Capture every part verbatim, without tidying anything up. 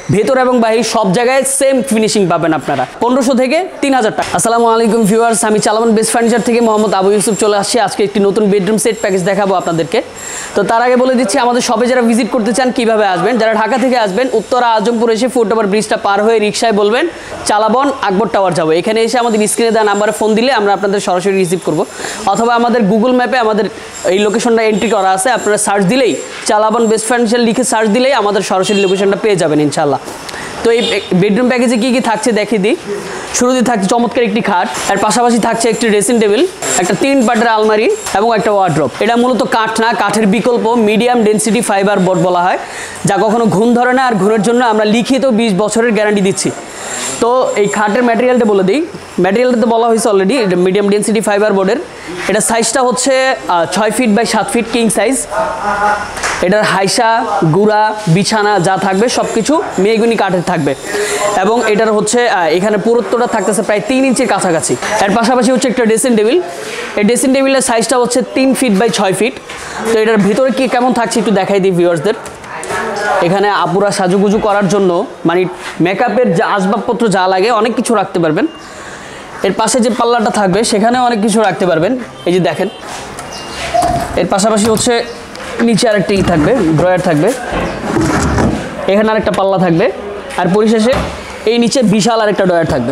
ভেতর এবং বাহির সব জায়গায় সেম ফিনিশিং পাবেন আপনারা পনেরোশো থেকে তিন হাজার টাকা। আসসালামু আলাইকুম ভিউয়ার্স, আমি চালামান বেস্ট ফার্নিচার থেকে মোহাম্মদ আবু ইউসুফ চলে আসছি। আজকে একটি নতুন বেডরুম সেট প্যাকেজ দেখাবো আপনাদেরকে। তো তার আগে বলে দিচ্ছি আমাদের শপে যারা ভিজিট করতে চান কীভাবে আসবেন। যারা ঢাকা থেকে আসবেন উত্তরা আজমপুর এসে ফুট ওভার ব্রিজটা পার হয়ে রিক্সায় বলবেন চালাবন আকবর টাওয়ার যাবো। এখানে এসে আমাদের স্ক্রিনে দেওয়া নাম্বারে ফোন দিলে আমরা আপনাদের সরাসরি রিসিভ করব, অথবা আমাদের গুগল ম্যাপে আমাদের এই লোকেশনটা এন্ট্রি করা আছে, আপনারা সার্চ দিলেই চালাবন বেস্ট ফার্নিচার লিখে সার্চ দিলেই আমাদের সরাসরি লোকেশনটা পেয়ে যাবেন ইনশাল্লাহ। তো এই বেডরুম প্যাকেজে কী কী থাকছে দেখিয়ে দিই। শুরুতে থাকছে চমৎকার একটি খাট, এর পাশাপাশি থাকছে একটি ড্রেসিং টেবিল, একটা তিন পাটের আলমারি এবং একটা ওয়ার্ড্রপ। এটা মূলত কাঠ না, কাঠের বিকল্প মিডিয়াম ডেন্সিটি ফাইবার বোর্ড বলা হয়, যা কখনো ঘুণ ধরে না। আর ঘুণের জন্য আমরা লিখিত বিশ বছরের গ্যারান্টি দিচ্ছি। তো এই খাটের ম্যাটেরিয়ালটা বলে দিই। ম্যাটেরিয়ালটা তো বলা হয়েছে অলরেডি, এটা মিডিয়াম ডেন্সিটি ফাইবার বোর্ডের। এটা সাইজটা হচ্ছে ছয় ফিট বাই সাত ফিট কিং সাইজ। এটার হাইসা গুড়া বিছানা যা থাকবে সব কিছু মেহগনি কাঠের থাকবে, এবং এটার হচ্ছে এখানে পুরুত্বটা থাকতেছে প্রায় তিন ইঞ্চির কাছাকাছি। এর পাশাপাশি হচ্ছে একটা ড্রেসিং টেবিল। এই ড্রেসিং টেবিলের সাইজটা হচ্ছে তিন ফিট বাই ছয় ফিট। তো এটার ভিতরে কি কেমন থাকছে একটু দেখাই দিই ভিউয়ার্সদের। এখানে আপুরা সাজুগুজু করার জন্য মানে মেকআপের যা আসবাবপত্র যা লাগে অনেক কিছু রাখতে পারবেন। এর পাশে যে পাল্লাটা থাকবে সেখানেও অনেক কিছু রাখতে পারবেন, এই যে দেখেন। এর পাশাপাশি হচ্ছে নিচে আরেকটি থাকবে, ড্রয়ার থাকবে, এখানে আরেকটা পাল্লা থাকবে, আর পরিশেষে এই নিচে বিশাল আরেকটা ড্রয়ার থাকবে।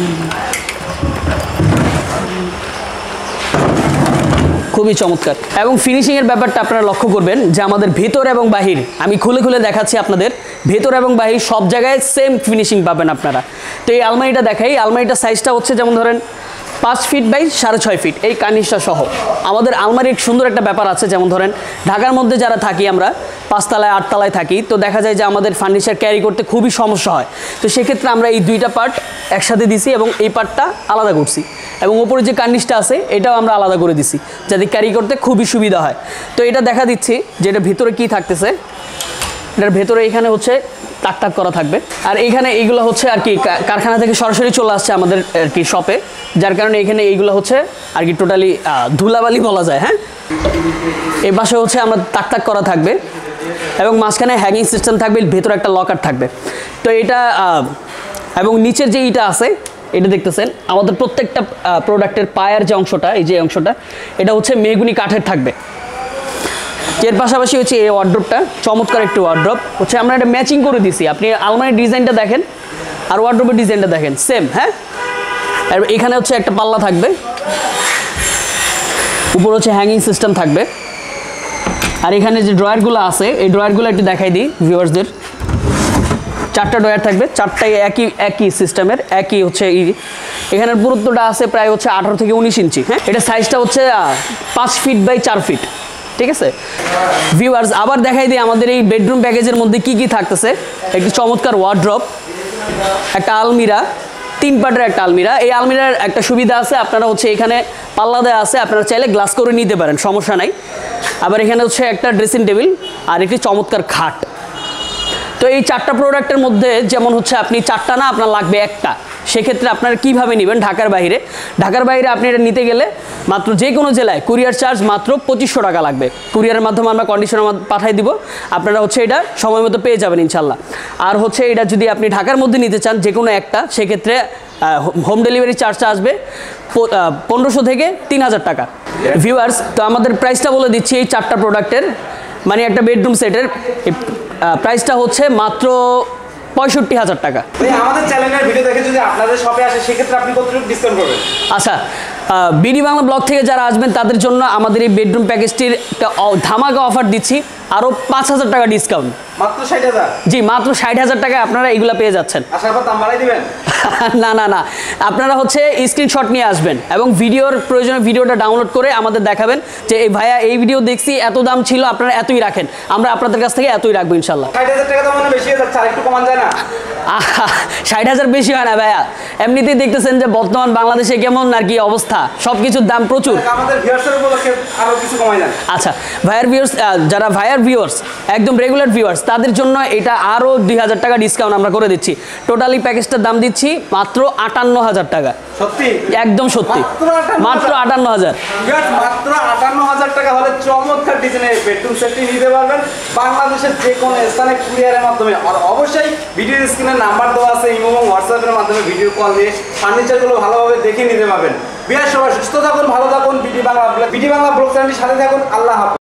খুবই চমৎকার। এবং ফিনিশিংয়ের ব্যাপারটা আপনারা লক্ষ্য করবেন যে আমাদের ভেতর এবং বাহির, আমি খুলে খুলে দেখাচ্ছি আপনাদের, ভেতর এবং বাহির সব জায়গায় সেম ফিনিশিং পাবেন আপনারা। তো এই আলমারিটা দেখাই। আলমারিটার সাইজটা হচ্ছে যেমন ধরেন পাঁচ ফিট বাই সাড়ে ছয় ফিট এই কার্নিশটা সহ। আমাদের আলমারির সুন্দর একটা ব্যাপার আছে, যেমন ধরেন ঢাকার মধ্যে যারা থাকি আমরা পাঁচতলায় আটতলায় থাকি, তো দেখা যায় যে আমাদের ফার্নিচার ক্যারি করতে খুবই সমস্যা হয়। তো সেক্ষেত্রে আমরা এই দুইটা পার্ট একসাথে দিছি এবং এই পার্টটা আলাদা করছি, এবং ওপরে যে কার্নিশটা আছে এটাও আমরা আলাদা করে দিছি যাতে ক্যারি করতে খুবই সুবিধা হয়। তো এটা দেখা দিচ্ছি যে এটা ভিতরে কী থাকতেছে। এটার ভেতরে এখানে হচ্ছে টাক টাক করা থাকবে, আর এইখানে এইগুলো হচ্ছে আর কি কারখানা থেকে সরাসরি চলে আসছে আমাদের আর কি শপে, যার কারণে এখানে এইগুলো হচ্ছে আর কি টোটালি ধুলাবালি বলা যায়। হ্যাঁ, এই পাশে হচ্ছে আমরা টাক টাক করা থাকবে, এবং মাঝখানে হ্যাঙ্গিং সিস্টেম থাকবে, ভেতরে একটা লকার থাকবে। তো এটা এবং নিচের যে ইটা আছে এটা দেখতেছেন, আমাদের প্রত্যেকটা প্রোডাক্টের পায়ের যে অংশটা, এই যে অংশটা, এটা হচ্ছে মেহগনি কাঠের থাকবে। এর পাশাপাশি হচ্ছে এই ওয়ার্ড্রপটা চমৎকার একটি ওয়ার্ড্রপ হচ্ছে, আমরা এটা ম্যাচিং করে দিছি। আপনি আলমারির ডিজাইনটা দেখেন আর ওয়ার্ড্রপের ডিজাইনটা দেখেন সেম। হ্যাঁ, আর এখানে হচ্ছে একটা পাল্লা থাকবে, উপর হচ্ছে হ্যাঙ্গিং সিস্টেম থাকবে, আর এখানে যে ড্রয়ারগুলো আছে এই ড্রয়ারগুলো একটু দেখাই দিই ভিউয়ার্সদের। চারটা ড্রয়ার থাকবে, চারটাই একই একই সিস্টেমের, একই হচ্ছে এখানের পুরুত্বটা আছে প্রায় হচ্ছে আঠারো থেকে উনিশ ইঞ্চি। হ্যাঁ, এটা সাইজটা হচ্ছে পাঁচ ফিট বাই চার ফিট। ঠিক আছে ভিউয়ার্স, আবার দেখাই দিই আমাদের এই বেডরুম প্যাকেজের মধ্যে কি কি থাকতেছে। একটি চমৎকার ওয়ার্ড্রপ, একটা আলমিরা, তিন পাটের একটা আলমিরা। এই আলমিরার একটা সুবিধা আছে, আপনারা হচ্ছে এখানে পাল্লা দেওয়া আছে, আপনারা চাইলে গ্লাস করে নিতে পারেন, সমস্যা নাই। আবার এখানে হচ্ছে একটা ড্রেসিং টেবিল আর একটি চমৎকার খাট। তো এই চারটা প্রোডাক্টের মধ্যে যেমন হচ্ছে আপনি চারটা না আপনার লাগবে একটা, সেক্ষেত্রে আপনারা কীভাবে নেবেন ঢাকার বাইরে। ঢাকার বাইরে আপনি এটা নিতে গেলে মাত্র যে কোনো জেলায় কুরিয়ার চার্জ মাত্র পঁচিশশো টাকা লাগবে। কুরিয়ারের মাধ্যমে আমরা কন্ডিশনের পাঠাই দিব, আপনারা হচ্ছে এটা সময় মতো পেয়ে যাবেন ইনশাল্লাহ। আর হচ্ছে এটা যদি আপনি ঢাকার মধ্যে নিতে চান যে কোনো একটা, সেক্ষেত্রে হোম ডেলিভারি চার্জটা আসবে পনেরোশো থেকে তিন হাজার টাকা। ভিউয়ার্স, তো আমাদের প্রাইসটা বলে দিচ্ছি এই চারটা প্রোডাক্টের, মানে একটা বেডরুম সেটের প্রাইসটা হচ্ছে মাত্র পঁয়ষট্টি হাজার টাকা। আমাদের চ্যানেলের ভিডিও দেখে যদি আপনাদের শপে আসে সেক্ষেত্রে আপনি কতটুকু ডিসকাউন্ট করবেন? আচ্ছা, বিডি বাংলা ব্লগ থেকে যারা আসবেন তাদের জন্য আমাদের এই বেডরুম প্যাকেজটির একটা ধামাকা অফার দিচ্ছি, আরও পাঁচ হাজার টাকা ডিসকাউন্ট। মাত্র ষাট হাজার? জি, মাত্র ষাট হাজার টাকায় আপনারা এগুলো পেয়ে যাচ্ছেন। আসার পর দাম বাড়াই দিবেন? না না না, আপনারা হচ্ছে স্ক্রিনশট নিয়ে আসবেন এবং ভিডিওর প্রয়োজনে ভিডিওটা ডাউনলোড করে আমাদের দেখাবেন যে এই ভাইয়া এই ভিডিও দেখছি এত দাম ছিল, আপনারা এতই রাখেন, আমরা আপনাদের কাছ থেকে এতই রাখবো ইনশাল্লাহ। ষাট হাজার টাকা তো মনে বেশি হয়ে যাচ্ছে, আর একটু কমান যায় না? ষাট হাজার বেশি হয় না ভাইয়া, এমনিতেই দেখতেছেন যে বর্তমান বাংলাদেশে কেমন আর কি অবস্থা, সব কিছুর দাম প্রচুর। আমাদের ভিউয়ার্সের উপলক্ষে আরো কিছু কমাই দেন। আচ্ছা, ভাইয়ার ভিউয়ার্স যারা ভাইয়ার ভিউয়ার্স, একদম রেগুলার ভিউয়ার্স, তাদের জন্য এটা আরও দুই হাজার টাকা ডিসকাউন্ট আমরা করে দিচ্ছি। টোটালি প্যাকেজটার দাম দিচ্ছি মাত্র আটান্ন হাজার টাকা। সত্যি? একদম সত্যি, মাত্র আটান্ন হাজার। মাত্র আটান্ন হাজার টাকা হলে চমৎকার ডিজাইনের বেডরুম সেটটি নিতে পারবেন বাংলাদেশের যে কোনো স্থানে কুরিয়ারের মাধ্যমে। আর অবশ্যই ভিডিও স্ক্রিনে নাম্বার দেওয়া আছে, ইমো এবং হোয়াটসঅ্যাপের মাধ্যমে ভিডিও কল দিয়ে ফার্নিচারগুলো ভালোভাবে দেখে নিতে পারবেন। বিয়ার সবাই সুস্থ থাকুন, ভালো থাকুন, BD Bangla BD Bangla blog চ্যানেলটির সাথে থাকুন। আল্লাহ হাফেজ।